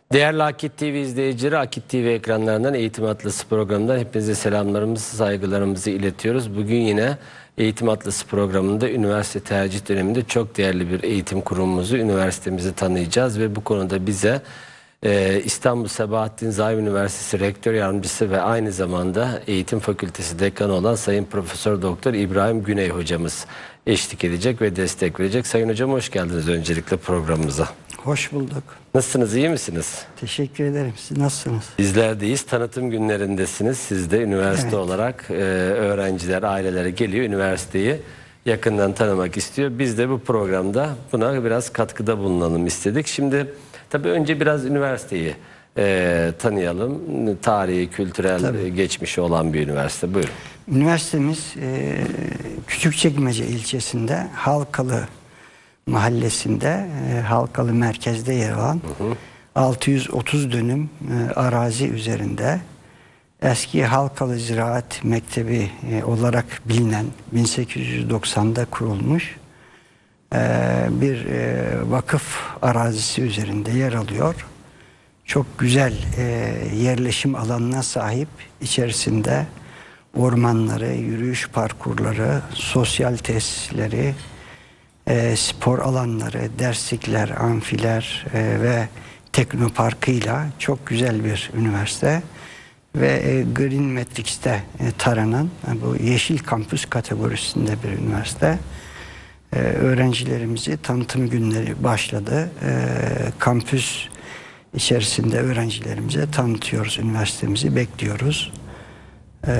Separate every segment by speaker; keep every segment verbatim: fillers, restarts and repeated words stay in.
Speaker 1: Değerli Akit T V izleyicileri, Akit T V ekranlarından Eğitim Atlası programından hepinize selamlarımızı, saygılarımızı iletiyoruz. Bugün yine Eğitim Atlası programında üniversite tercih döneminde çok değerli bir eğitim kurumumuzu, üniversitemizi tanıyacağız ve bu konuda bize e, İstanbul Sabahattin Zaim Üniversitesi Rektör Yardımcısı ve aynı zamanda Eğitim Fakültesi Dekanı olan Sayın Profesör Doktor İbrahim Güney hocamız eşlik edecek ve destek verecek. Sayın hocam, hoş geldiniz öncelikle programımıza.
Speaker 2: Hoş bulduk.
Speaker 1: Nasılsınız, iyi misiniz?
Speaker 2: Teşekkür ederim. Siz nasılsınız?
Speaker 1: Bizler deyiz. Tanıtım günlerindesiniz. Siz de üniversite
Speaker 2: Evet.
Speaker 1: olarak e, öğrenciler, ailelere geliyor. Üniversiteyi yakından tanımak istiyor. Biz de bu programda buna biraz katkıda bulunalım istedik. Şimdi tabii önce biraz üniversiteyi e, tanıyalım. Tarihi, kültürel
Speaker 2: Tabii.
Speaker 1: geçmişi olan bir üniversite. Buyurun.
Speaker 2: Üniversitemiz e, Küçükçekmece ilçesinde Halkalı mahallesinde, e, Halkalı merkezde yer alan hı hı. altı yüz otuz dönüm e, arazi üzerinde eski Halkalı Ziraat Mektebi e, olarak bilinen bin sekiz yüz doksanda kurulmuş e, bir e, vakıf arazisi üzerinde yer alıyor. Çok güzel e, yerleşim alanına sahip, içerisinde ormanları, yürüyüş parkurları, sosyal tesisleri, e, spor alanları, derslikler, amfiler e, ve teknoparkıyla çok güzel bir üniversite. Ve e, Green Matrix'te e, taranan e, bu yeşil kampüs kategorisinde bir üniversite. E, öğrencilerimizi tanıtım günleri başladı. E, kampüs içerisinde öğrencilerimize tanıtıyoruz, üniversitemizi bekliyoruz. Ee,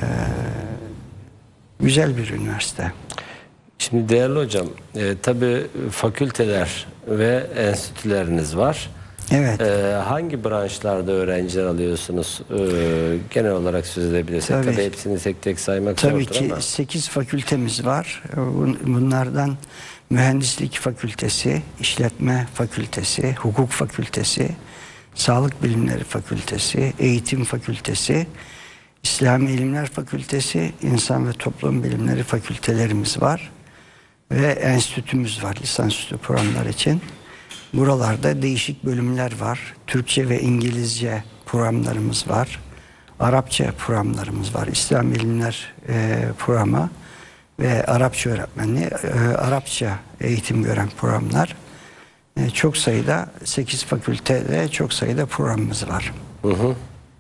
Speaker 2: güzel bir üniversite.
Speaker 1: Şimdi değerli hocam, e, tabii fakülteler ve enstitüleriniz var.
Speaker 2: Evet.
Speaker 1: E, hangi branşlarda öğrenciler alıyorsunuz? E, genel olarak söz edebilirsek. Tabii, tabii hepsini tek tek saymak
Speaker 2: tabii
Speaker 1: zordur
Speaker 2: ki
Speaker 1: ama.
Speaker 2: sekiz fakültemiz var. Bunlardan Mühendislik Fakültesi, İşletme Fakültesi, Hukuk Fakültesi, Sağlık Bilimleri Fakültesi, Eğitim Fakültesi, İslami İlimler Fakültesi, İnsan ve Toplum Bilimleri fakültelerimiz var. Ve enstitümüz var lisansüstü programlar için. Buralarda değişik bölümler var. Türkçe ve İngilizce programlarımız var. Arapça programlarımız var. İslam İlimler e, programı ve Arapça öğretmenliği, e, Arapça eğitim gören programlar. E, çok sayıda, sekiz fakültede çok sayıda programımız var.
Speaker 1: Hı hı.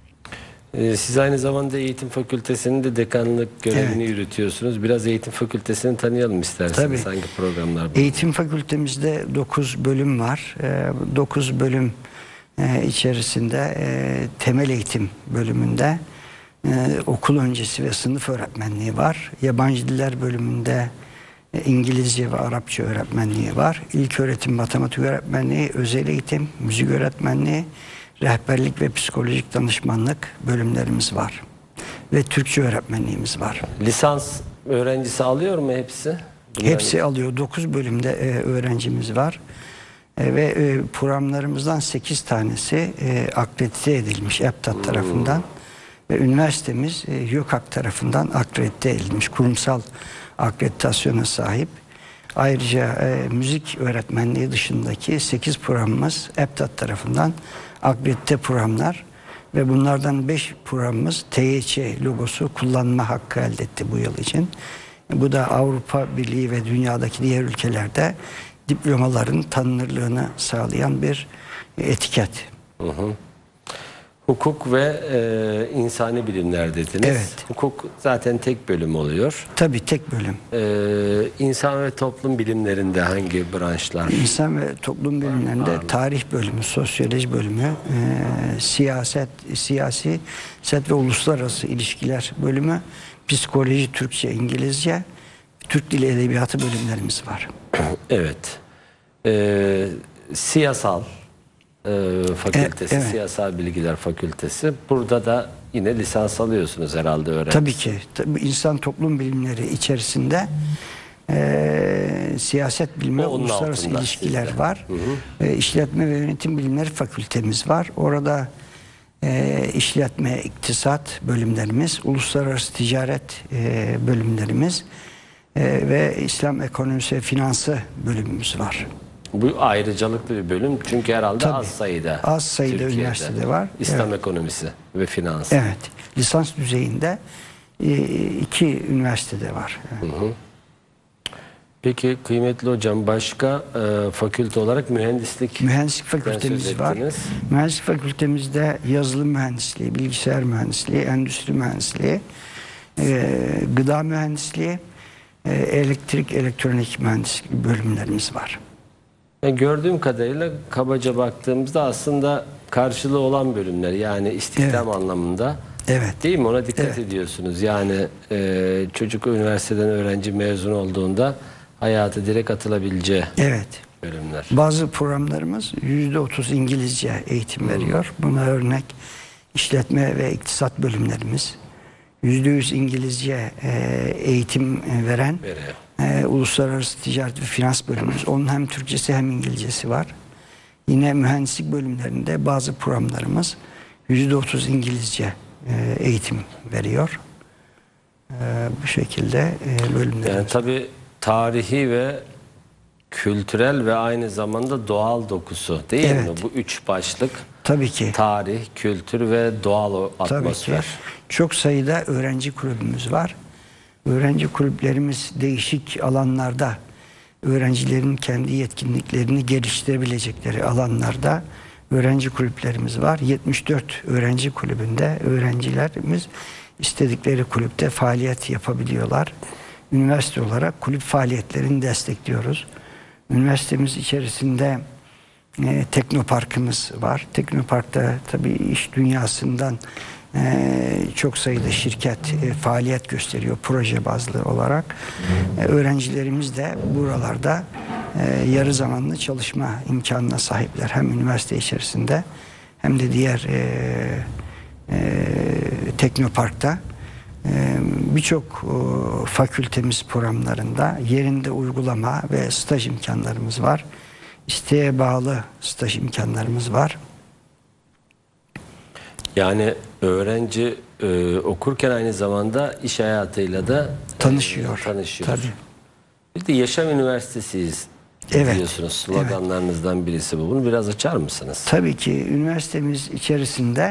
Speaker 1: Siz aynı zamanda Eğitim Fakültesi'nin de dekanlık görevini evet. yürütüyorsunuz. Biraz Eğitim Fakültesi'ni tanıyalım isterseniz.
Speaker 2: Tabii.
Speaker 1: Hangi programlar var?
Speaker 2: Eğitim Fakültemizde dokuz bölüm var. dokuz bölüm içerisinde temel eğitim bölümünde okul öncesi ve sınıf öğretmenliği var. Yabancı diller bölümünde İngilizce ve Arapça öğretmenliği var. İlköğretim matematik öğretmenliği, özel eğitim, müzik öğretmenliği, rehberlik ve psikolojik danışmanlık bölümlerimiz var. Ve Türkçe öğretmenliğimiz var.
Speaker 1: Lisans öğrencisi alıyor mu hepsi? Bunlar
Speaker 2: Hepsi
Speaker 1: mi?
Speaker 2: alıyor. dokuz bölümde e, öğrencimiz var. E, ve e, programlarımızdan sekiz tanesi e, akredite edilmiş EBTAD hmm. tarafından. Ve üniversitemiz e, YÖKAK tarafından akredite edilmiş. Kurumsal akreditasyona sahip. Ayrıca e, müzik öğretmenliği dışındaki sekiz programımız EBTAD tarafından akredite programlar ve bunlardan beş programımız T Y Ç logosu kullanma hakkı elde etti bu yıl için. Bu da Avrupa Birliği ve dünyadaki diğer ülkelerde diplomaların tanınırlığını sağlayan bir etiket.
Speaker 1: Hı hı. Hukuk ve e, insani bilimler dediniz.
Speaker 2: Evet.
Speaker 1: Hukuk zaten tek bölüm oluyor.
Speaker 2: Tabii tek bölüm.
Speaker 1: E, insan ve toplum bilimlerinde hangi branşlar?
Speaker 2: İnsan ve toplum bilimlerinde Anladım. tarih bölümü, sosyoloji bölümü, e, siyaset, siyasi siyaset ve uluslararası ilişkiler bölümü, psikoloji, Türkçe, İngilizce, Türk Dili Edebiyatı bölümlerimiz var.
Speaker 1: Evet. E, siyasal e, fakültesi,
Speaker 2: e, evet.
Speaker 1: siyasal bilgiler fakültesi. Burada da yine lisans alıyorsunuz herhalde öğrenci.
Speaker 2: Tabii ki. Tabii insan toplum bilimleri içerisinde e, siyaset bilimi, uluslararası ilişkiler sizde. var. Hı hı. E, işletme ve yönetim bilimleri fakültemiz var. Orada e, işletme, iktisat bölümlerimiz, uluslararası ticaret e, bölümlerimiz e, ve İslam ekonomisi ve finansı bölümümüz var.
Speaker 1: Bu ayrıcalıklı bir bölüm çünkü herhalde
Speaker 2: Tabii,
Speaker 1: az sayıda
Speaker 2: az sayıda
Speaker 1: Türkiye'de
Speaker 2: üniversitede var.
Speaker 1: İslam
Speaker 2: Evet.
Speaker 1: ekonomisi ve finans.
Speaker 2: Evet. Lisans düzeyinde e, iki üniversitede var. Evet.
Speaker 1: Hı hı. Peki kıymetli hocam, başka e, fakülte olarak mühendislik
Speaker 2: Mühendislik
Speaker 1: söz
Speaker 2: fakültemiz var.
Speaker 1: ettiniz.
Speaker 2: Mühendislik fakültemizde yazılım mühendisliği, bilgisayar mühendisliği, endüstri mühendisliği, e, gıda mühendisliği, e, elektrik, elektronik mühendisliği bölümlerimiz var.
Speaker 1: Yani gördüğüm kadarıyla kabaca baktığımızda aslında karşılığı olan bölümler, yani istihdam
Speaker 2: Evet.
Speaker 1: anlamında.
Speaker 2: Evet.
Speaker 1: Değil mi? Ona dikkat
Speaker 2: Evet.
Speaker 1: ediyorsunuz. Yani e, çocuk üniversiteden öğrenci mezun olduğunda hayata direkt atılabileceği
Speaker 2: Evet.
Speaker 1: bölümler.
Speaker 2: Bazı programlarımız yüzde otuz İngilizce eğitim veriyor. Buna örnek işletme ve iktisat bölümlerimiz. Yüzde yüz İngilizce e, eğitim veren
Speaker 1: Veriyor.
Speaker 2: e, uluslararası ticaret ve finans bölümümüz. Onun hem Türkçesi hem İngilizcesi var. Yine mühendislik bölümlerinde bazı programlarımız yüzde otuz İngilizce e, eğitim veriyor. E, bu şekilde e, bölümlerimiz.
Speaker 1: Yani tabii tarihi ve kültürel ve aynı zamanda doğal dokusu değil
Speaker 2: Evet.
Speaker 1: mi? Bu üç başlık:
Speaker 2: Tabii ki.
Speaker 1: tarih, kültür ve doğal o
Speaker 2: Tabii ki.
Speaker 1: atmosfer.
Speaker 2: Çok sayıda öğrenci kulübümüz var. Öğrenci kulüplerimiz değişik alanlarda öğrencilerin kendi yetkinliklerini geliştirebilecekleri alanlarda öğrenci kulüplerimiz var. yetmiş dört öğrenci kulübünde öğrencilerimiz istedikleri kulüpte faaliyet yapabiliyorlar. Üniversite olarak kulüp faaliyetlerini destekliyoruz. Üniversitemiz içerisinde e, teknoparkımız var. Teknoparkta tabii iş dünyasından e, çok sayıda şirket e, faaliyet gösteriyor proje bazlı olarak. E, öğrencilerimiz de buralarda e, yarı zamanlı çalışma imkanına sahipler. Hem üniversite içerisinde hem de diğer e, e, teknoparkta. Ee, birçok e, fakültemiz programlarında yerinde uygulama ve staj imkanlarımız var. İsteğe bağlı staj imkanlarımız var.
Speaker 1: Yani öğrenci e, okurken aynı zamanda iş hayatıyla da
Speaker 2: Tanışıyor.
Speaker 1: E, tanışıyor.
Speaker 2: Tabii.
Speaker 1: Bir de Yaşam Üniversitesiyiz
Speaker 2: Evet.
Speaker 1: diyorsunuz. Sloganlarınızdan birisi bu. Bunu biraz açar mısınız?
Speaker 2: Tabii ki üniversitemiz içerisinde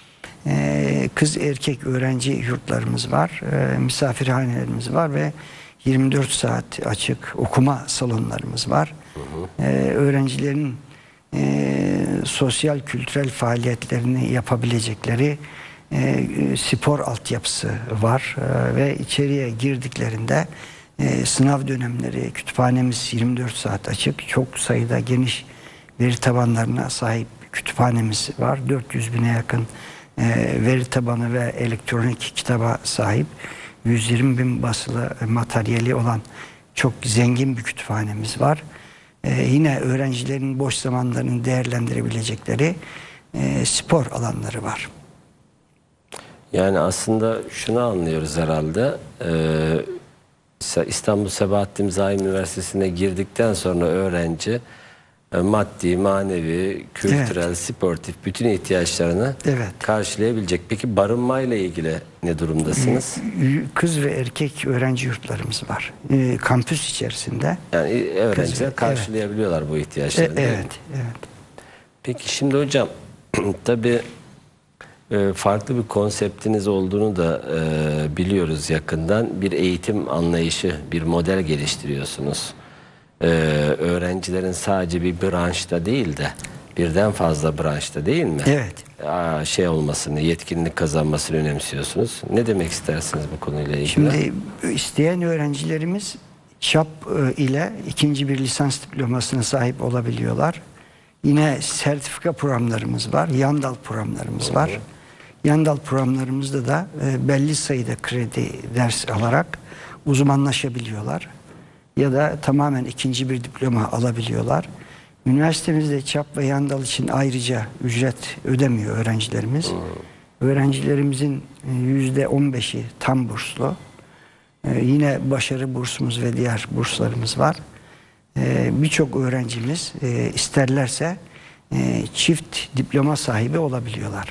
Speaker 2: e, kız erkek öğrenci yurtlarımız var. E, misafirhanelerimiz var ve yirmi dört saat açık okuma salonlarımız var. Hı hı. E, öğrencilerin e, sosyal kültürel faaliyetlerini yapabilecekleri e, spor altyapısı var e, ve içeriye girdiklerinde e, sınav dönemleri kütüphanemiz yirmi dört saat açık. Çok sayıda geniş veri tabanlarına sahip kütüphanemiz var. dört yüz bine yakın e, veri tabanı ve elektronik kitaba sahip. yüz yirmi bin basılı materyali olan çok zengin bir kütüphanemiz var. Ee, yine öğrencilerin boş zamanlarını değerlendirebilecekleri e, spor alanları var.
Speaker 1: Yani aslında şunu anlıyoruz herhalde. Ee, İstanbul Sabahattin Zaim Üniversitesi'ne girdikten sonra öğrenci e, maddi, manevi, kültürel,
Speaker 2: Evet.
Speaker 1: sportif bütün ihtiyaçlarını
Speaker 2: Evet.
Speaker 1: karşılayabilecek. Peki barınmayla ilgili ne durumdasınız?
Speaker 2: Kız ve erkek öğrenci yurtlarımız var. E, kampüs içerisinde.
Speaker 1: Yani öğrenciler
Speaker 2: evet.
Speaker 1: karşılayabiliyorlar bu
Speaker 2: E,
Speaker 1: ihtiyaçlarını. değil mi?
Speaker 2: evet, evet.
Speaker 1: Peki şimdi hocam tabii e, farklı bir konseptiniz olduğunu da e, biliyoruz yakından. Bir eğitim anlayışı, bir model geliştiriyorsunuz. E, öğrencilerin sadece bir branşta değil de birden fazla branşta değil mi?
Speaker 2: Evet.
Speaker 1: Aa, şey olmasını, yetkinlik kazanmasını önemsiyorsunuz. Ne demek istersiniz bu konuyla ilgili?
Speaker 2: Şimdi isteyen öğrencilerimiz ÇAP e, ile ikinci bir lisans diplomasına sahip olabiliyorlar. Yine sertifika programlarımız var, Yandal programlarımız var. Yandal programlarımızda da e, belli sayıda kredi ders alarak uzmanlaşabiliyorlar. Ya da tamamen ikinci bir diploma alabiliyorlar. Üniversitemizde ÇAP ve Yandal için ayrıca ücret ödemiyor öğrencilerimiz. Öğrencilerimizin yüzde on beşi tam burslu. Ee, yine başarı bursumuz ve diğer burslarımız var. Ee, Birçok öğrencimiz e, isterlerse e, çift diploma sahibi olabiliyorlar.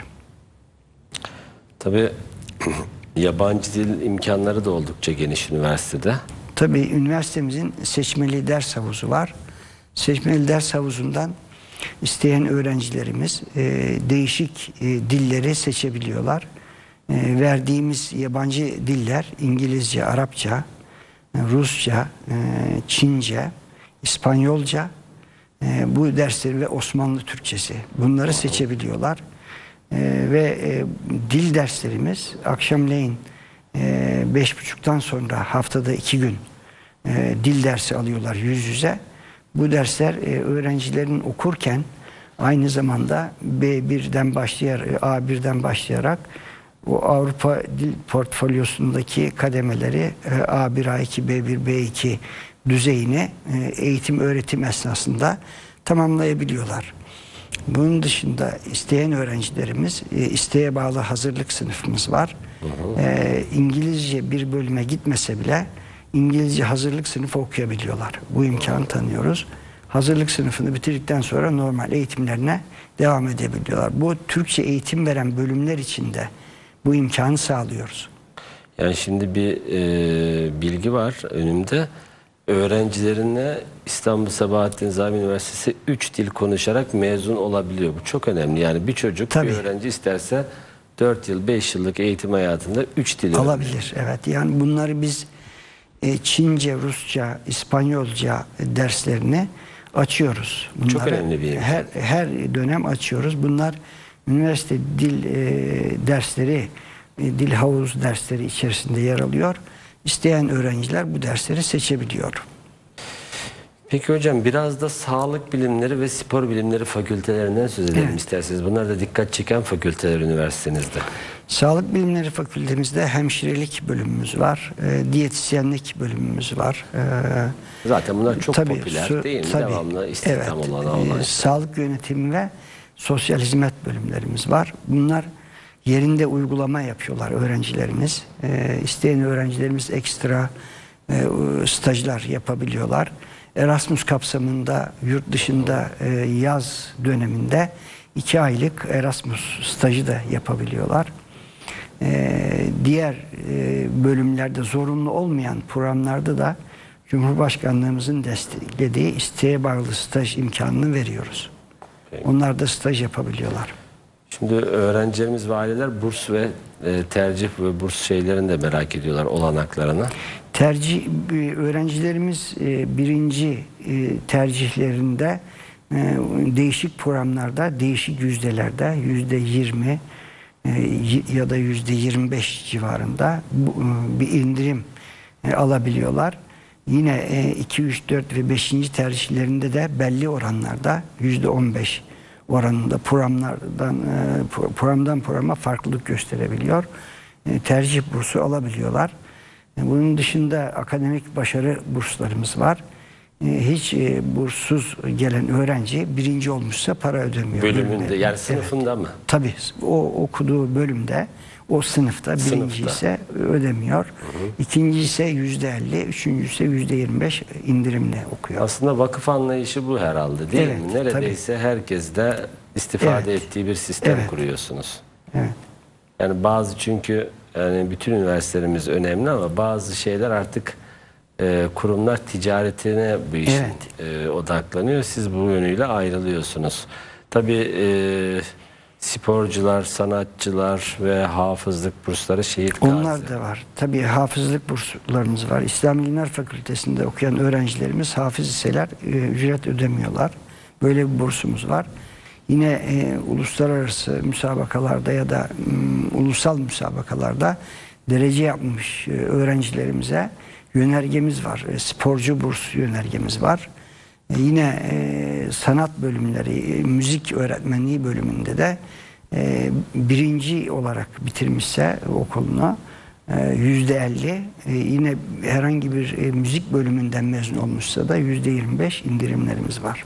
Speaker 1: Tabii yabancı dil imkanları da oldukça geniş üniversitede.
Speaker 2: Tabii üniversitemizin seçmeli ders havuzu var. Seçmeli ders havuzundan isteyen öğrencilerimiz e, değişik e, dilleri seçebiliyorlar. E, verdiğimiz yabancı diller İngilizce, Arapça, e, Rusça, e, Çince, İspanyolca, e, bu dersleri ve Osmanlı Türkçesi, bunları seçebiliyorlar. E, ve e, dil derslerimiz akşamleyin e, beş buçuktan sonra haftada iki gün e, dil dersi alıyorlar yüz yüze. Bu dersler e, öğrencilerin okurken aynı zamanda B birden başlayarak, A birden başlayarak o Avrupa Dil Portfolyosu'ndaki kademeleri e, A bir, A iki, B bir, B iki düzeyine e, eğitim öğretim esnasında tamamlayabiliyorlar. Bunun dışında isteyen öğrencilerimiz, e, isteğe bağlı hazırlık sınıfımız var. Hı hı. E, İngilizce bir bölüme gitmese bile İngilizce hazırlık sınıfı okuyabiliyorlar. Bu imkanı tanıyoruz. Hazırlık sınıfını bitirdikten sonra normal eğitimlerine devam edebiliyorlar. Bu Türkçe eğitim veren bölümler içinde bu imkanı sağlıyoruz.
Speaker 1: Yani şimdi bir e, bilgi var önümde. Öğrencilerine İstanbul Sabahattin Zaim Üniversitesi üç dil konuşarak mezun olabiliyor. Bu çok önemli. Yani bir çocuk, Tabii. bir öğrenci isterse dört yıl, beş yıllık eğitim hayatında üç dil
Speaker 2: alabilir.
Speaker 1: öğrenir.
Speaker 2: Evet. Yani bunları biz e, Çince, Rusça, İspanyolca derslerini açıyoruz. Bunları
Speaker 1: çok önemli bir imkan.
Speaker 2: Her, her dönem açıyoruz. Bunlar üniversite dil e, dersleri, e, dil havuz dersleri içerisinde yer alıyor. İsteyen öğrenciler bu dersleri seçebiliyor.
Speaker 1: Peki hocam biraz da sağlık bilimleri ve spor bilimleri fakültelerinden söz edelim evet. isterseniz. Bunlar da dikkat çeken fakülteler üniversitenizde. Sağlık bilimleri fakültemizde hemşirelik bölümümüz var. E, diyetisyenlik bölümümüz var. E, Zaten bunlar çok tabii, popüler su, değil mi? Tabii, Devamlı istihdam
Speaker 2: evet,
Speaker 1: olana olan.
Speaker 2: E, sağlık yönetimi ve sosyal hizmet bölümlerimiz var. Bunlar yerinde uygulama yapıyorlar öğrencilerimiz. E, isteyen öğrencilerimiz ekstra e, stajlar yapabiliyorlar. Erasmus kapsamında yurt dışında e, yaz döneminde iki aylık Erasmus stajı da yapabiliyorlar. E, diğer e, bölümlerde zorunlu olmayan programlarda da Cumhurbaşkanlığımızın desteklediği isteğe bağlı staj imkanını veriyoruz. Onlar da staj yapabiliyorlar. Şimdi öğrencilerimiz ve aileler burs ve e, tercih ve burs şeylerini de merak ediyorlar, olanaklarını. Tercih öğrencilerimiz e, birinci e, tercihlerinde e, değişik programlarda, değişik yüzdelerde yüzde yirmi e, ya da yüzde yirmi beş civarında bu, e, bir indirim e, alabiliyorlar. Yine e, iki, üç, dört ve beşinci tercihlerinde de belli oranlarda yüzde on beş oranında programlardan programdan programa farklılık gösterebiliyor. Tercih bursu alabiliyorlar. Bunun dışında akademik başarı burslarımız var. Hiç burssuz gelen öğrenci birinci olmuşsa para ödemiyor. Bölümünde, bölümde. Yani sınıfında evet. mı? Tabii. O okuduğu bölümde, o sınıfta birinci sınıfta. ise ödemiyor. Hı hı. İkinci ise yüzde elli, üçüncü ise yüzde yirmi beş indirimle okuyor. Aslında vakıf anlayışı bu herhalde değil evet, mi? Neredeyse tabii. herkes de istifade evet. ettiği bir sistem evet. kuruyorsunuz. Evet. Yani bazı çünkü yani bütün üniversitelerimiz önemli ama bazı şeyler artık e, kurumlar ticaretine bu işin evet. e, odaklanıyor. Siz bu yönüyle ayrılıyorsunuz. Tabii e, sporcular, sanatçılar ve hafızlık bursları şehit gazi. Onlar da var. Tabii hafızlık burslarımız var. İslam İlimler Fakültesi'nde okuyan öğrencilerimiz hafız iseler e, ücret ödemiyorlar. Böyle bir bursumuz var. Yine e, uluslararası müsabakalarda ya da m, ulusal müsabakalarda derece yapmış e, öğrencilerimize yönergemiz var. E, sporcu burs yönergemiz var. E, yine e, sanat bölümleri, e, müzik öğretmenliği bölümünde de e, birinci olarak bitirmişse okulunu e, yüzde elli, e, yine herhangi bir e, müzik bölümünden mezun olmuşsa da yüzde yirmi beş indirimlerimiz var.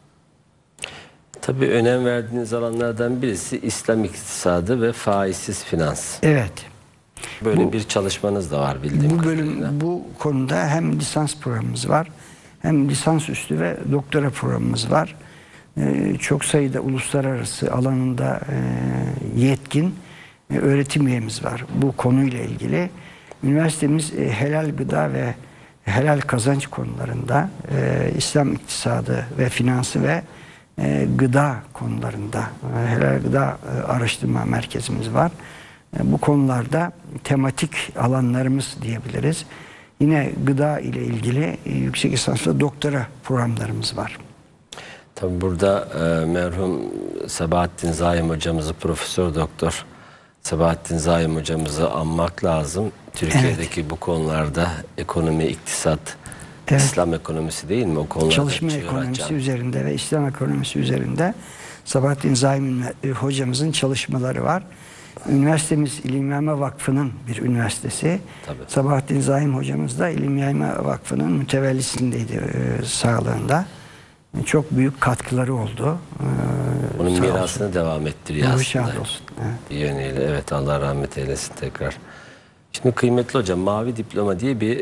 Speaker 2: Tabii önem verdiğiniz alanlardan birisi İslam iktisadı ve faizsiz finans. Evet. Böyle bu, bir çalışmanız da var bildiğim bu bölüm, kadarıyla. Bu konuda hem lisans programımız var, hem lisansüstü ve doktora programımız var. Ee, çok sayıda uluslararası alanında e, yetkin e, öğretim üyemiz var bu konuyla ilgili. Üniversitemiz e, helal gıda ve helal kazanç konularında, e, İslam iktisadı ve finansı ve e, gıda konularında e, helal gıda e, araştırma merkezimiz var. E, bu konularda tematik alanlarımız diyebiliriz. Yine gıda ile ilgili e, yüksek lisanslı doktora programlarımız var.
Speaker 1: Tabi burada e, merhum Sabahattin Zaim hocamızı, Profesör Doktor Sabahattin Zaim hocamızı anmak lazım. Türkiye'deki evet. bu konularda ekonomi, iktisat, evet. İslam ekonomisi değil mi? O konularda
Speaker 2: çalışma ekonomisi hocam. üzerinde ve İslam ekonomisi üzerinde Sabahattin Zaim hocamızın çalışmaları var. Üniversitemiz İlim Yayma Vakfı'nın bir üniversitesi. Tabii. Sabahattin Zaim hocamız da İlim Yayma Vakfı'nın mütevellisindeydi e, sağlığında. Çok büyük katkıları oldu.
Speaker 1: Ee, Onun mirasını olsun. devam ettiriyor aslında.
Speaker 2: Şad olsun. Evet.
Speaker 1: Bir yönüyle. Evet, Allah rahmet eylesin tekrar. Şimdi kıymetli hocam, mavi diploma diye bir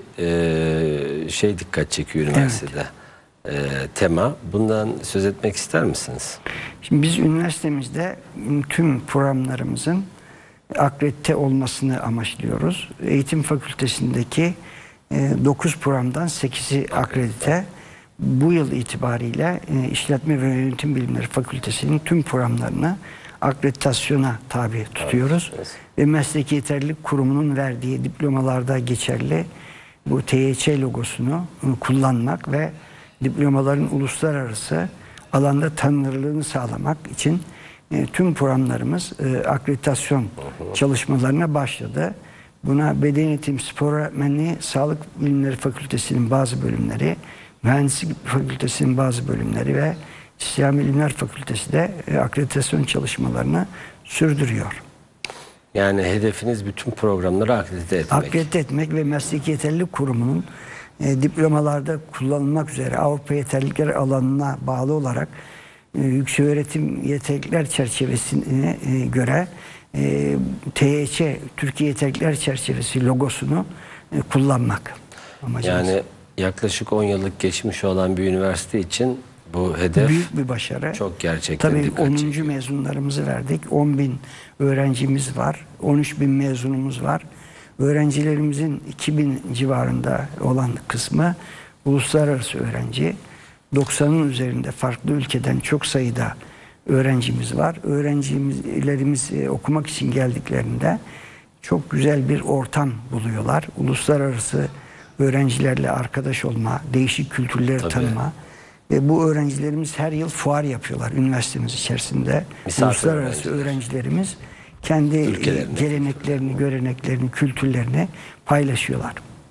Speaker 1: e, şey dikkat çekiyor üniversitede. Evet. E, tema. Bundan söz etmek ister misiniz?
Speaker 2: Şimdi biz üniversitemizde tüm programlarımızın akredite olmasını amaçlıyoruz. Eğitim fakültesindeki e, dokuz programdan sekizi akredite. Bu yıl itibariyle e, İşletme ve Yönetim Bilimleri Fakültesi'nin tüm programlarını akreditasyona tabi tutuyoruz. Evet, evet. Ve Mesleki Yeterlilik Kurumu'nun verdiği diplomalarda geçerli bu T Y Ç logosunu e, kullanmak ve diplomaların uluslararası alanda tanınırlığını sağlamak için e, tüm programlarımız e, akreditasyon uh-huh. çalışmalarına başladı. Buna Beden Eğitimi, Spor Öğretmenliği, Sağlık Bilimleri Fakültesi'nin bazı bölümleri, Mühendislik Fakültesi'nin bazı bölümleri ve İslam Bilimler Fakültesi de e, akreditasyon çalışmalarını sürdürüyor.
Speaker 1: Yani hedefiniz bütün programları akredite etmek.
Speaker 2: Akredite etmek ve Mesleki Yeterlilik Kurumu'nun e, diplomalarda kullanılmak üzere Avrupa Yeterlilikler alanına bağlı olarak e, yükseköğretim yeterlilikler çerçevesine e, göre e, T Y Ç, Türkiye Yeterlilikler Çerçevesi logosunu e, kullanmak amacımız.
Speaker 1: Yani yaklaşık on yıllık geçmiş olan bir üniversite için bu hedef
Speaker 2: büyük bir başarı.
Speaker 1: Çok gerçekten
Speaker 2: Tabii
Speaker 1: dikkat
Speaker 2: onuncu
Speaker 1: çekiyor.
Speaker 2: mezunlarımızı verdik. on bin öğrencimiz var. on üç bin mezunumuz var. Öğrencilerimizin iki bin civarında olan kısmı uluslararası öğrenci. doksanın üzerinde farklı ülkeden çok sayıda öğrencimiz var. Öğrencilerimiz e, okumak için geldiklerinde çok güzel bir ortam buluyorlar. Uluslararası öğrencilerle arkadaş olma, değişik kültürleri Tabii. tanıma. Ve bu öğrencilerimiz her yıl fuar yapıyorlar üniversitemiz içerisinde. Misafir Uluslararası öğrenciler. öğrencilerimiz kendi Ülkelerine. geleneklerini, göreneklerini, kültürlerini paylaşıyorlar.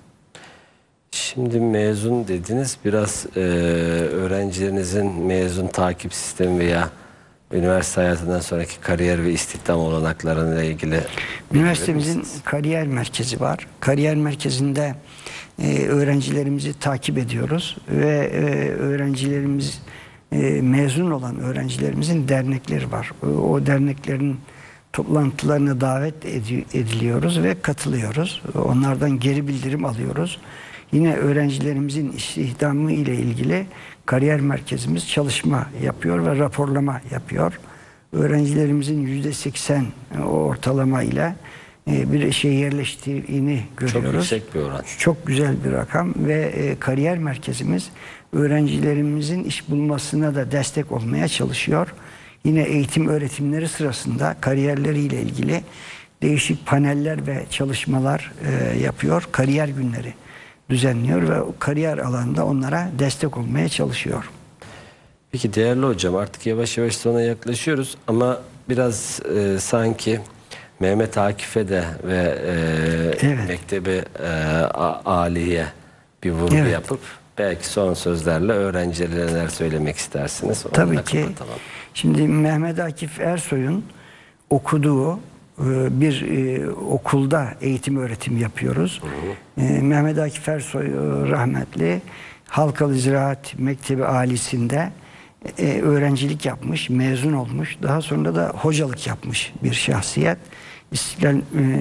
Speaker 1: Şimdi mezun dediniz. Biraz e, öğrencilerinizin mezun takip sistemi veya üniversite hayatından sonraki kariyer ve istihdam olanaklarıyla ilgili
Speaker 2: üniversitemizin kariyer merkezi var. Kariyer merkezinde e, öğrencilerimizi takip ediyoruz ve e, öğrencilerimiz e, mezun olan öğrencilerimizin dernekleri var. O, o derneklerin toplantılarına davet ed- ediliyoruz ve katılıyoruz. Onlardan geri bildirim alıyoruz. Yine öğrencilerimizin istihdamı ile ilgili kariyer merkezimiz çalışma yapıyor ve raporlama yapıyor. Öğrencilerimizin yüzde seksen ortalama ile bir şey yerleştiğini görüyoruz.
Speaker 1: Çok yüksek bir oran.
Speaker 2: Çok güzel bir rakam ve kariyer merkezimiz öğrencilerimizin iş bulmasına da destek olmaya çalışıyor. Yine eğitim öğretimleri sırasında kariyerleriyle ilgili değişik paneller ve çalışmalar yapıyor. Kariyer günleri düzenliyor ve kariyer alanında onlara destek olmaya çalışıyor.
Speaker 1: Peki değerli hocam, artık yavaş yavaş sona yaklaşıyoruz ama biraz e, sanki Mehmet Akif'e de ve e, evet. Mektebi e, Aliye bir vurgu evet. yapıp belki son sözlerle öğrencilere neler söylemek istersiniz? Onu
Speaker 2: Tabii ki. Kapatalım. Şimdi Mehmet Akif Ersoy'un okuduğu bir e, okulda eğitim öğretim yapıyoruz. Hı hı. E, Mehmet Akif Ersoy rahmetli Halkalı Ziraat Mektebi Alisi'nde e, öğrencilik yapmış, mezun olmuş. Daha sonra da hocalık yapmış bir şahsiyet. İstiklal e,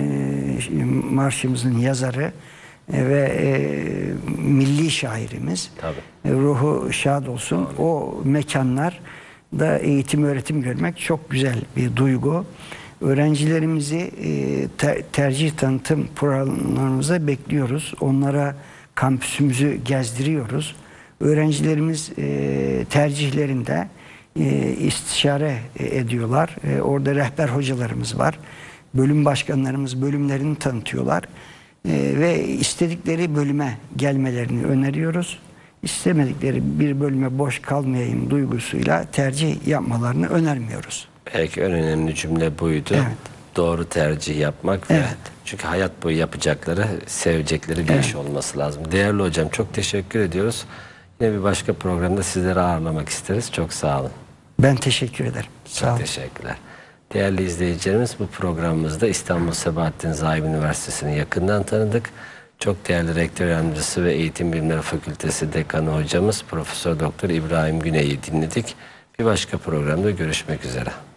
Speaker 2: Marşımızın yazarı e, ve e, milli şairimiz. E, ruhu şad olsun. Tabii. O mekanlar da eğitim öğretim görmek çok güzel bir duygu. Öğrencilerimizi e, ter, tercih tanıtım programlarımıza bekliyoruz. Onlara kampüsümüzü gezdiriyoruz. Öğrencilerimiz e, tercihlerinde e, istişare ediyorlar. E, orada rehber hocalarımız var. Bölüm başkanlarımız bölümlerini tanıtıyorlar. E, ve istedikleri bölüme gelmelerini öneriyoruz. İstemedikleri bir bölüme boş kalmayayım duygusuyla tercih yapmalarını önermiyoruz.
Speaker 1: Belki en önemli cümle buydu.
Speaker 2: Evet.
Speaker 1: Doğru tercih yapmak ve
Speaker 2: Evet.
Speaker 1: çünkü hayat boyu yapacakları, sevecekleri bir
Speaker 2: Evet.
Speaker 1: iş olması lazım. Değerli hocam, çok teşekkür ediyoruz. Yine bir başka programda sizleri ağırlamak isteriz. Çok sağ olun.
Speaker 2: Ben teşekkür ederim. Sağ
Speaker 1: Çok
Speaker 2: olun.
Speaker 1: teşekkürler. Değerli izleyicilerimiz, bu programımızda İstanbul Sabahattin Zaim Üniversitesi'ni yakından tanıdık. Çok değerli rektör yardımcısı ve Eğitim Bilimleri Fakültesi Dekanı hocamız Profesör Doktor İbrahim Güney'i dinledik. Bir başka programda görüşmek üzere.